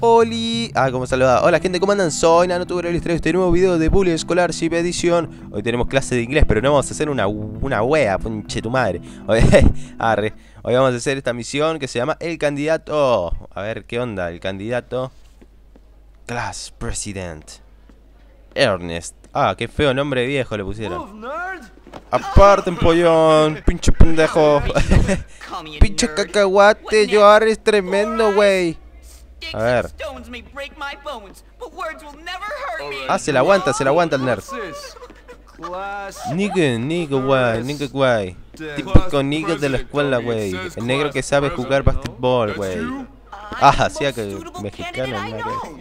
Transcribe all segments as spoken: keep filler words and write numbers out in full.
Oli. Ah, como saludaba. Hola gente, ¿cómo andan? Soy NanoTuber y les traigo este nuevo video de Bully Scholarship Edition. Hoy tenemos clase de inglés, pero no vamos a hacer una, una wea, ponche tu madre. Hoy, arre. Hoy vamos a hacer esta misión que se llama El Candidato. A ver, ¿qué onda? El candidato Class President Ernest. Ah, qué feo nombre viejo le pusieron. Aparten, pollón, pinche pendejo. Pinche cacahuate, yo es tremendo, güey. A ver. Ah, se la aguanta, se la aguanta el nerd. Nigga, nigga, güey, nigga, güey. Típico nigga de la escuela, güey. El negro que sabe jugar basquetbol, güey. Ah, hacía que mexicano, no.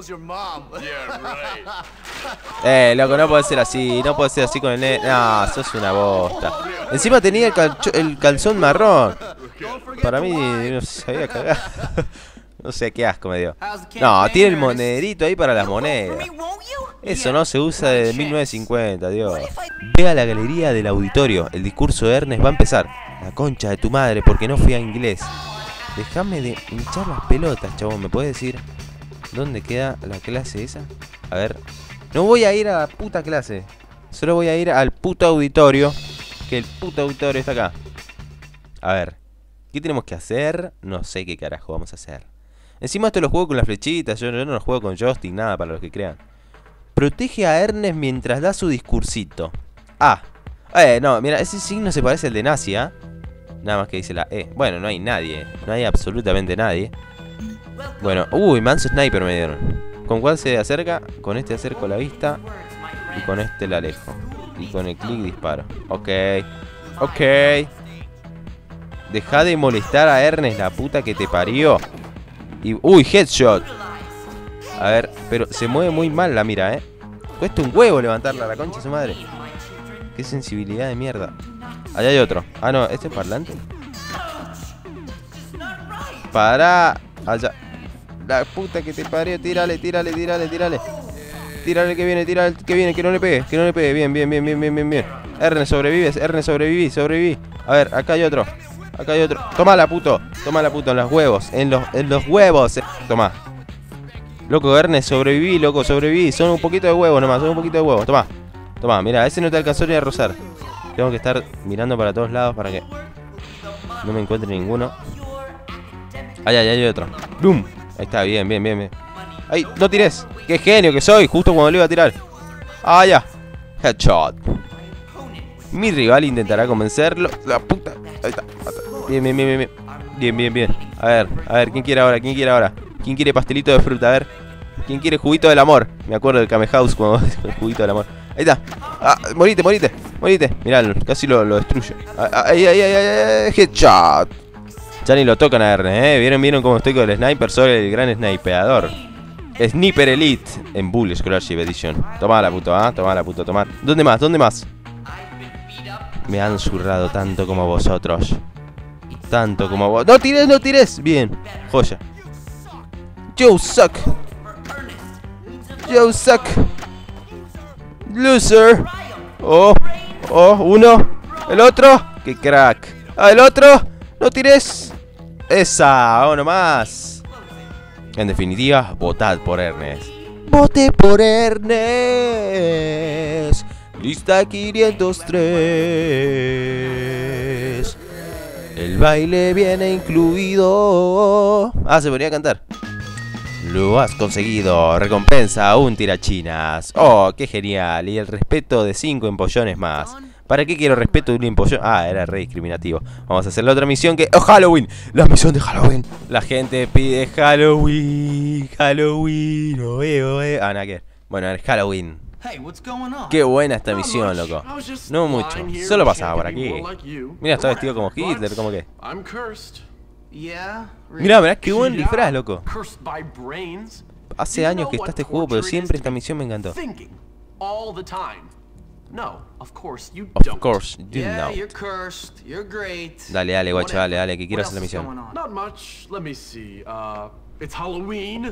Eh, loco, no puede ser así, no puede ser así con el negro. No, sos una bosta. Encima tenía el, calcho, el calzón marrón. Para mí, no sabía cagar. No sé, qué asco me dio. No, tiene el monederito ahí para las monedas. Eso no se usa desde mil novecientos cincuenta, Dios. Ve a la galería del auditorio. El discurso de Ernest va a empezar. La concha de tu madre, porque no fui a inglés. Déjame de hinchar las pelotas, chabón. ¿Me puedes decir dónde queda la clase esa? A ver. No voy a ir a la puta clase. Solo voy a ir al puto auditorio. Que el puto auditorio está acá. A ver. ¿Qué tenemos que hacer? No sé qué carajo vamos a hacer. Encima esto lo juego con las flechitas. Yo, yo no lo juego con joystick, nada, para los que crean. Protege a Ernest mientras da su discursito. Ah. Eh, no, mira, ese signo se parece al de Nazi, ¿ah? ¿eh? Nada más que dice la E. Bueno, no hay nadie. No hay absolutamente nadie. Bueno, uy, manso sniper me dieron. ¿Con cuál se acerca? Con este acerco la vista. Y con este la alejo. Y con el clic disparo. Ok. Ok. Deja de molestar a Ernest, la puta que te parió. Y, uy, headshot. A ver, pero se mueve muy mal la mira, eh. Cuesta un huevo levantarla, la concha de su madre. Qué sensibilidad de mierda. Allá hay otro. Ah, no, ¿este es parlante? Para. Allá. La puta que te parió. Tírale, tírale, tírale, tírale. Tírale que viene, tírale que viene. Que no le pegue, que no le pegue. Bien, bien, bien, bien, bien, bien, bien. Ernest, sobrevives, Ernest, sobreviví, sobreviví. A ver, acá hay otro. Acá hay otro. Tómala, puto. Tómala, puto, en los huevos. En los, en los huevos. Toma. Loco, Ernest, sobreviví, loco, sobreviví. Son un poquito de huevos nomás, son un poquito de huevos. Toma. Toma, mira, ese no te alcanzó ni a rozar. Tengo que estar mirando para todos lados para que no me encuentre ninguno. Ay, ay, hay otro. ¡Bum! Ahí está, bien, bien, bien, bien. ¡Ay, no tires! ¡Qué genio que soy! Justo cuando le iba a tirar. ¡Ah, ya! Headshot. Mi rival intentará convencerlo. La puta. Ahí está. Bien, bien, bien, bien, bien. Bien, bien, bien. A ver, a ver, ¿quién quiere ahora? ¿Quién quiere ahora? ¿Quién quiere pastelito de fruta? A ver. ¿Quién quiere juguito del amor? Me acuerdo del Kame House cuando el juguito del amor. Ahí está. Ah, morite, morite, morite. Mirá, casi lo, lo destruyo. Ay, ay, ay, ay, headshot. Ya ni lo tocan a Ernest, eh. ¿Vieron, vieron cómo estoy con el sniper? Soy el gran snipeador. Sniper Elite en Bully Scholarship Edition. Toma la puto, ah. ¿eh? Toma la puto, toma. ¿Dónde más? ¿Dónde más? Me han zurrado tanto como vosotros. Tanto como vos. ¡No tires, no tires! Bien, joya. You suck. You suck. Loser. Oh, oh, uno. El otro. ¡Qué crack! ¡Ah, el otro! ¡No tires! ¡Esa! ¡Vámonos más! En definitiva, votad por Ernest. ¡Vote por Ernest! Lista quinientos tres. El baile viene incluido. Ah, se ponía a cantar. Lo has conseguido. Recompensa un tirachinas. Oh, qué genial. Y el respeto de cinco empollones más. ¿Para qué quiero respeto de un empollón? Ah, era re discriminativo. Vamos a hacer la otra misión que... ¡Oh, Halloween! La misión de Halloween. La gente pide Halloween. Halloween. Oe, oe. Ah, nada que... Bueno, es Halloween. Qué buena esta misión, loco. No mucho. Solo pasaba por aquí. Mira, está vestido como Hitler, como que... Mirá, mirá, qué buen disfraz, loco. Hace años que está este juego, pero siempre esta misión me encantó. Of course, you don't. Dale, dale, guacho, dale, dale, que quiero hacer la misión. Halloween.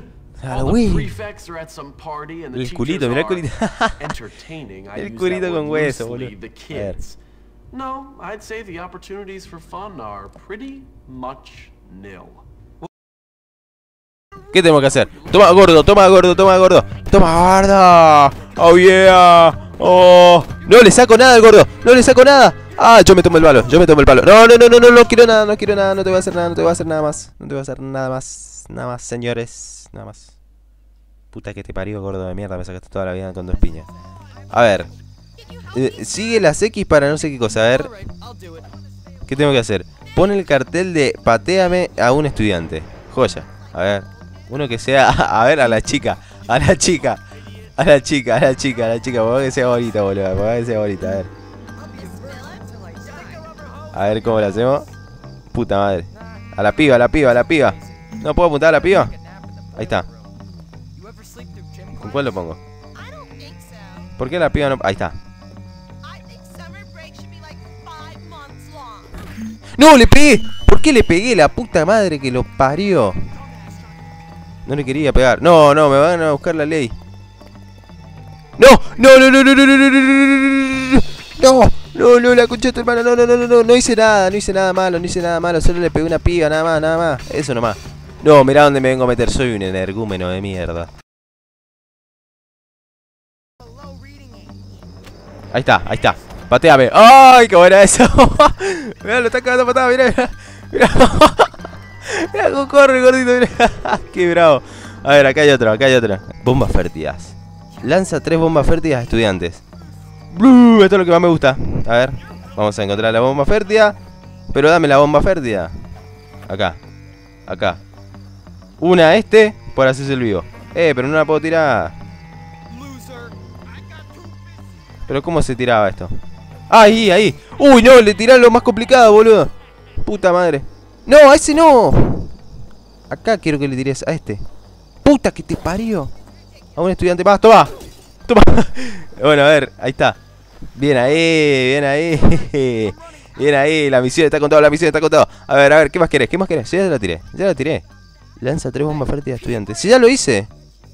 El culito, mirá el culito. El culito con hueso, boludo. A ver. No, I'd say the opportunities for fun are pretty much nil. ¿Qué tenemos que hacer? Toma, gordo, toma, gordo, toma, gordo. Toma, gordo. Oh, yeah. Oh. No le saco nada al gordo. No le saco nada. Ah, yo me tomo el palo. Yo me tomo el palo. No, no, no, no, no, no quiero nada. No quiero nada. No te voy a hacer nada. No te voy a hacer nada más. No te voy a hacer nada más. Nada más, señores. Nada más. Puta que te parió, gordo de mierda. Me sacaste toda la vida con dos piñas. A ver. Eh, sigue las X para no sé qué cosa. A ver. ¿Qué tengo que hacer? Pon el cartel de pateame a un estudiante. Joya. A ver. Uno que sea... A ver, a la chica. A la chica. A la chica, a la chica, a la chica. Por que sea bonita, boludo. Por que sea bonita, a ver. A ver cómo lo hacemos. Puta madre. A la piba, a la piba, a la piba. ¿No puedo apuntar a la piba? Ahí está. ¿Con cuál lo pongo? ¿Por qué la piba no...? Ahí está. ¡No, le pegué! ¿Por qué le pegué? La puta madre que lo parió. No le quería pegar. No, no, me van a buscar la ley. ¡No! ¡No, no, no, no, no, no, no, no! ¡No! No, no, la concha de tu hermana, no, no, no, no, no, no hice nada, no hice nada malo, no hice nada malo, solo le pegué una piba, nada más, nada más, eso nomás. No, mirá dónde me vengo a meter, soy un energúmeno de mierda. Ahí está, ahí está, pateame. ¡Ay, qué buena eso! Mirá, lo está cagando patada, mirá, mirá. Mirá, mirá cómo corre, gordito, mirá. Qué bravo. A ver, acá hay otro, acá hay otro. Bombas fértidas. Lanza tres bombas fértidas a estudiantes. Esto es lo que más me gusta. A ver, vamos a encontrar la bomba fértida. Pero dame la bomba fértida. Acá, acá. Una a este, por hacerse el vivo. Eh, pero no la puedo tirar. Pero ¿cómo se tiraba esto? Ahí, ahí. Uy, no, le tiré lo más complicado, boludo. Puta madre. No, a ese no. Acá quiero que le tires a este. Puta que te parió. A un estudiante más, toma. Toma. Bueno, a ver, ahí está. Bien ahí, bien ahí. Bien ahí, la misión está con todo, la misión está con todo. A ver, a ver, ¿qué más querés? ¿Qué más querés? Ya la tiré, ya la tiré. Lanza tres bombas fértidas a estudiantes. Si ya lo hice.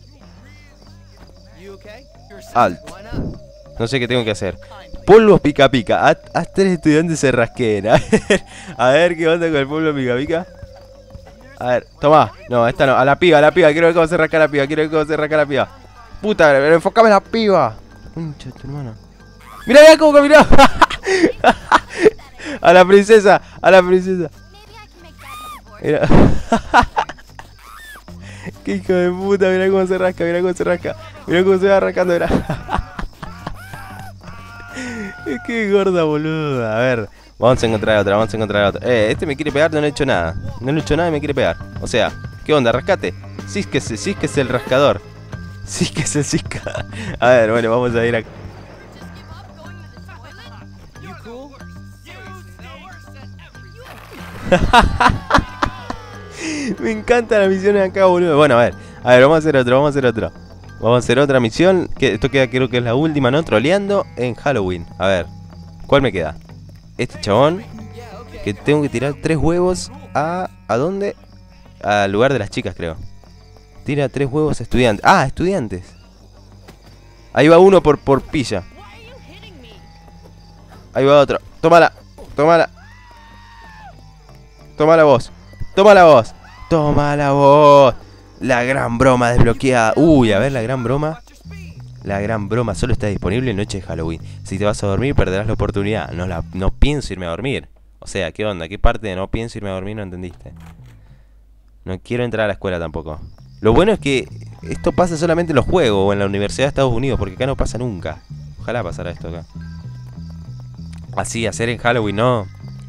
Alt. No sé qué tengo que hacer. Polvos pica pica. Haz, haz tres estudiantes se rasquen. A ver, a ver qué onda con el polvo pica pica. A ver, toma. No, esta no. A la piba, a la piba. Quiero ver cómo se rasca la piba. Quiero ver cómo se rasca la piba. Puta, pero enfocame en la piba. Concha tu hermano. Mirá, mirá cómo caminó. A la princesa, a la princesa. Mirá. Qué hijo de puta, mirá cómo se rasca, mirá cómo se rasca. Mirá cómo se va rascando, mirá. Es que gorda, boludo. A ver, vamos a encontrar otra, vamos a encontrar otra. Eh, este me quiere pegar, no le he hecho nada. No le he hecho nada y me quiere pegar. O sea, ¿qué onda? Rascate. Císquese, císquese el rascador. Císquese, cisca. A ver, bueno, vamos a ir a... Me encantan las misiones acá, boludo. Bueno, a ver, a ver, vamos a hacer otro, vamos a hacer otro. Vamos a hacer otra misión, que esto queda, creo que es la última, ¿no? Troleando en Halloween. A ver, ¿cuál me queda? Este chabón, que tengo que tirar tres huevos a... ¿A dónde? Al lugar de las chicas, creo. Tira tres huevos a estudiantes. Ah, estudiantes. Ahí va uno por, por pilla. Ahí va otro. Tómala, tómala. Tómala vos. Tómala vos. Tómala vos. La gran broma desbloqueada. Uy, a ver, la gran broma. La gran broma solo está disponible en noche de Halloween. Si te vas a dormir perderás la oportunidad. No, la, no pienso irme a dormir. O sea, ¿qué onda? ¿Qué parte de no pienso irme a dormir no entendiste? No quiero entrar a la escuela tampoco. Lo bueno es que esto pasa solamente en los juegos o en la Universidad de Estados Unidos, porque acá no pasa nunca. Ojalá pasara esto acá. Así, hacer en Halloween, no.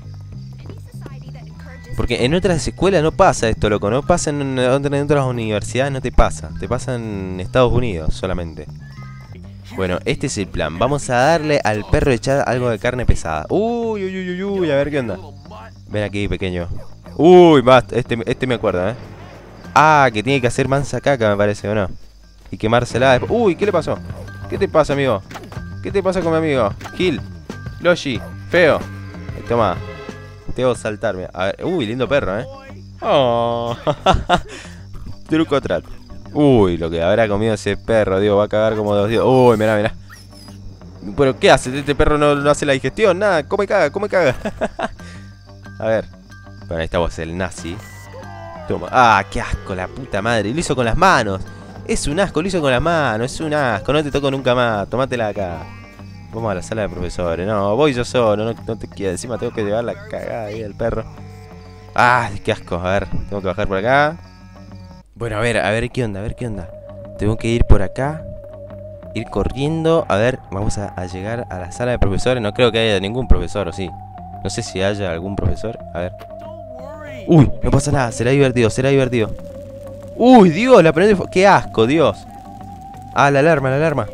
Porque en otras escuelas no pasa esto, loco. No pasa en, en otras universidades, no te pasa. Te pasa en Estados Unidos solamente. Bueno, este es el plan. Vamos a darle al perro echar algo de carne pesada. Uy, uy, uy, uy, a ver qué onda. Ven aquí, pequeño. Uy, basta. Este, este me acuerda, ¿eh? Ah, que tiene que hacer mansa caca, me parece, ¿o no? Y quemársela. Uy, ¿qué le pasó? ¿Qué te pasa, amigo? ¿Qué te pasa con mi amigo? Gil, Loshi, feo. Ahí, toma. Te voy a saltarme. A ver, uy, lindo perro, ¿eh? Oh. Truco trato. Uy, lo que habrá comido ese perro, digo, va a cagar como dos días. Uy, mirá, mirá. ¿Pero qué hace? Este perro no, no hace la digestión, nada. Come caga, come caga. A ver. Bueno, ahí está vos, el nazi. Toma. Ah, qué asco, la puta madre. Lo hizo con las manos. Es un asco, lo hizo con las manos. Es un asco, no te toco nunca más. Tomátela acá. Vamos a la sala de profesores. No, voy yo solo, no, no te quiero. Encima tengo que llevar la cagada ahí del perro. Ah, qué asco. A ver, tengo que bajar por acá. Bueno, a ver, a ver qué onda, a ver qué onda. Tengo que ir por acá. Ir corriendo. A ver, vamos a, a llegar a la sala de profesores. No creo que haya ningún profesor, ¿o sí? No sé si haya algún profesor. A ver. Uy, no pasa nada, será divertido, será divertido. Uy, Dios, la prende. Qué asco, Dios. Ah, la alarma, la alarma.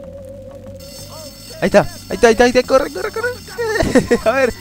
Ahí está, ahí está, ahí está, ahí está. Corre, corre, corre. A ver.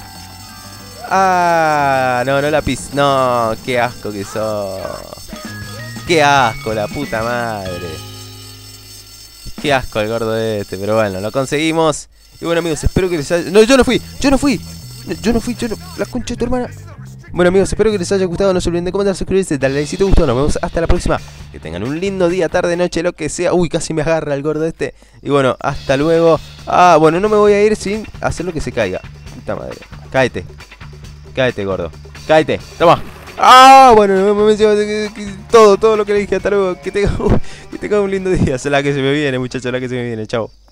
Ah, no, no la pis. No, qué asco que sos. Qué asco, la puta madre. Qué asco el gordo este, pero bueno, lo conseguimos. Y bueno, amigos, espero que les haya... No, yo no fui, yo no fui. Yo no fui, yo no... La concha de tu hermana. Bueno, amigos, espero que les haya gustado. No se olviden de comentar, suscribirse, darle like si te gustó. Nos vemos hasta la próxima. Que tengan un lindo día, tarde, noche, lo que sea. Uy, casi me agarra el gordo este. Y bueno, hasta luego. Ah, bueno, no me voy a ir sin hacer lo que se caiga. Puta madre. Cáete. Cáete, gordo. Cáete. Toma. Ah, bueno, me mencionó todo, todo lo que le dije. Hasta luego. Que tenga, que tenga un lindo día. Es la que se me viene, muchachos, la que se me viene. Chao.